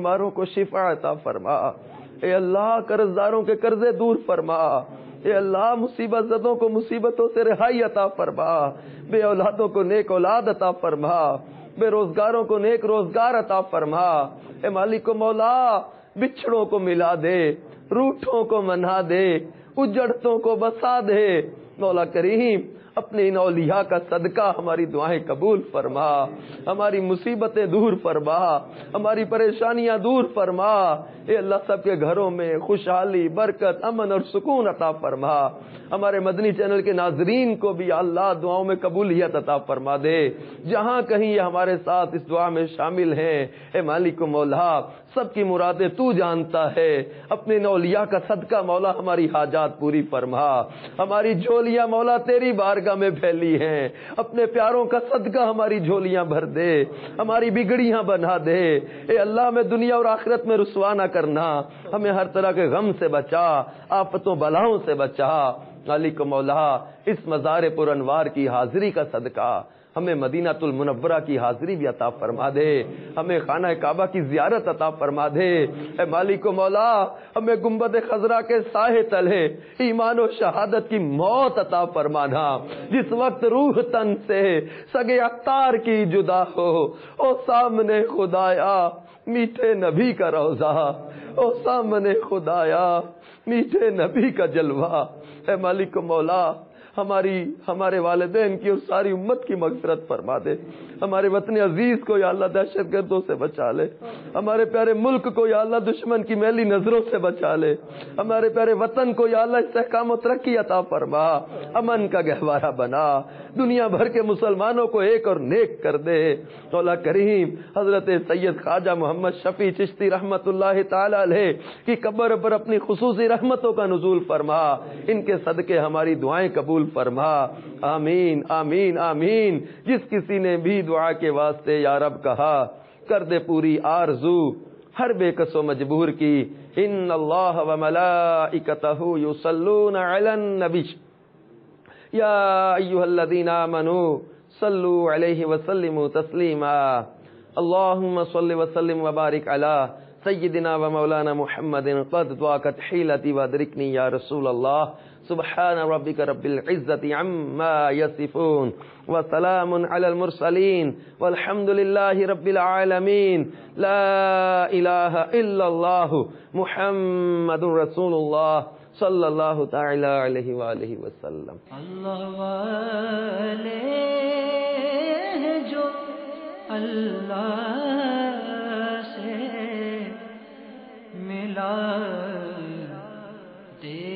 بیماروں کو شفا عطا فرما، اے اللہ قرض داروں کے قرضے دور فرما، اے اللہ مصیبت زدوں کو مصیبتوں سے رہائی عطا فرما، بے اولادوں کو نیک اولاد عطا فرما، بے روزگاروں کو نیک روزگار عطا فرما، اے مالک و مولا بچھڑوں کو ملا دے، روٹھوں کو منا دے، اجڑتوں کو بسا دے، مولا کریم اپنے ان اولیاء کا صدقہ ہماری دعائیں قبول فرما، ہماری مصیبتیں دور فرما، ہماری پریشانیاں دور فرما، اے اللہ سب کے گھروں میں خوشحالی، برکت، امن اور سکون عطا فرما، ہمارے مدنی چینل کے ناظرین کو بھی اللہ دعاؤں میں قبولیت عطا فرما دے، جہاں کہیں یہ ہمارے ساتھ اس دعا میں شامل ہیں، اے مالک و مولا سب کی مرادیں تو جانتا ہے، اپنے اولیاء کا صدقہ مولا ہماری حاجات پوری فرما، ہماری جھولیاں مولا تیری بارگاہ میں پھیلی ہیں، اپنے پیاروں کا صدقہ ہماری جھولیاں بھر دے، ہماری بگڑیاں بنا دے، اے اللہ ہمیں دنیا اور آخرت میں رسوا نہ کرنا، ہمیں ہر طرح کے غم سے بچا، آفتوں بلاؤں سے بچا، مالک و مولا اس مزار پر انوار کی حاضری کا صدقہ ہمیں مدینہ المنورہ کی حاضری بھی عطا فرما دے، ہمیں خانہ کعبہ کی زیارت عطا فرما دے، اے مالک و مولا ہمیں گنبد خضرا کے سائے تلے ایمان و شہادت کی موت عطا فرمانا، جس وقت روح تن سے سگے اتار کی جدا ہو، او سامنے خدایا میٹھے نبی کا روضہ، او سامنے خدایا میٹھے نبی کا جلوہ، اے مالک و مولا ہمارے والدین کی اور ساری امت کی مغفرت فرما دے، ہمارے وطن عزیز کو یا اللہ دہشت گردوں سے بچا لے، ہمارے پیارے ملک کو یا اللہ دشمن کی میلی نظروں سے بچا لے، ہمارے پیارے وطن کو یا اللہ استحکام و ترقی عطا فرما، امن کا گہوارہ بنا، دنیا بھر کے مسلمانوں کو ایک اور نیک کر دے، مولا کریم حضرت سید خواجہ محمد شفیع چشتی رحمت اللہ تعالی علیہ کی قبر پر اپنی خصوصی رحمتوں کا نزول فرما، ان کے صدقے ہماری دعائیں قبول فرما، آمین آمین آمین۔ جس کسی نے بھی دعا کے واسطے یا رب کہا کر دے پوری آرزو ہر بے کس و مجبور کی، ان اللہ و ملائکتہ یصلون علی النبی یا ایھا الذین آمنوا صلوا علیہ وسلموا تسلیما، اللہم صل وسلم وبارک علی سیدنا و مولانا محمد قد ضاقت حیلتی وادرکنی یا رسول اللہ، سبحان ربک رب العزت عما یصفون وسلام علی المرسلین والحمد للہ رب العالمین، لا الہ الا اللہ محمد رسول اللہ صلی اللہ تعالی علیہ وآلہ وسلم۔ اللہ والے ہیں جو اللہ سے ملا دے